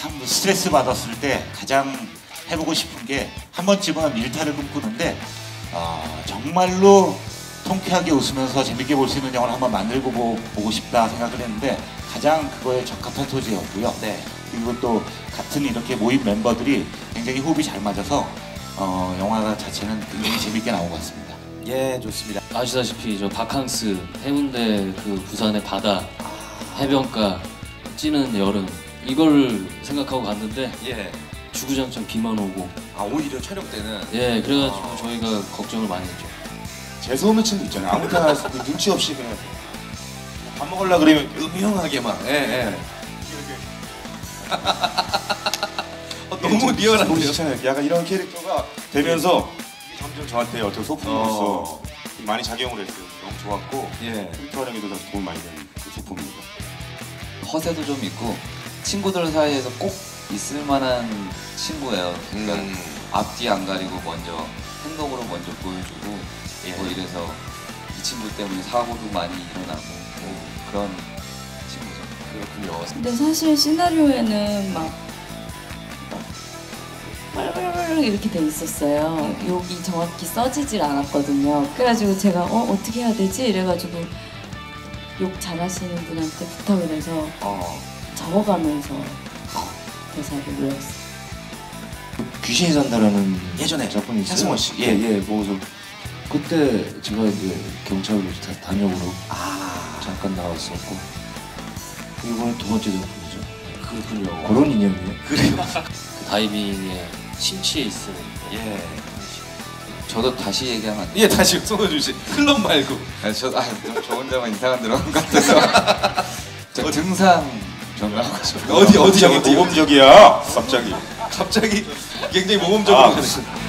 참 스트레스 받았을 때 가장 해보고 싶은 게 한 번쯤은 일탈을 꿈꾸는데 정말로 통쾌하게 웃으면서 재밌게 볼 수 있는 영화를 한번 만들고 보고 싶다 생각을 했는데 가장 그거에 적합한 소재였고요. 네. 그리고 또 같은 이렇게 모인 멤버들이 굉장히 호흡이 잘 맞아서 영화 자체는 굉장히 재밌게 나온 것 같습니다. 예, 좋습니다. 아시다시피 저 바캉스, 해운대 그 부산의 바다, 해변가, 찌는 여름 이걸 생각하고 갔는데 예. 주구장창 비만 오고 오히려 촬영 때는 예 그래가지고 저희가 걱정을 많이 했죠. 재수없는 친구 있잖아요. 아무 때나 눈치 없이 그냥 밥 먹으려 그러면 음흉하게 막 예. 너무 리얼한데요. 보시잖아요. 약간 이런 캐릭터가 되면서 이게 점점 저한테 어떤 소품으로서 많이 작용을 했어요. 너무 좋았고 예. 캐릭터 활용에도 도움 많이 되는 그 소품입니다. 허세도 좀 있고 친구들 사이에서 꼭 있을 만한 친구예요. 그러니까 앞뒤 안 가리고 먼저 행동으로 먼저 보여주고 뭐 이래서 이 친구 때문에 사고도 많이 일어나고 뭐 그런 친구죠. 그렇군요. 근데 사실 시나리오에는 막 빨빨빨 이렇게 돼 있었어요. 욕이 정확히 써지질 않았거든요. 그래가지고 제가 어떻게 해야 되지? 이래가지고 욕 잘하시는 분한테 부탁을 해서 적어가면서 대사를 외웠어요. 귀신이 산다라는 예전에 작품이 있어요. 한승원 씨. 예, 보고서 그때 제가 이제 경찰로 단역으로 잠깐 나왔었고 이번에 두 번째 작품이죠. 그렇군요. 그런 인연이에요. 그래요. 그 다이빙에 심취해 있으면 예. 저도 다시 얘기하면 안 돼요? 예, 다시 송호준 씨. 클럽 말고. 저 혼자만 이상한 데로 간 것 같아서 저 등산 좀 하고 싶어요. 어디 모범적이야. 갑자기. 갑자기 굉장히 모범적으로 가는.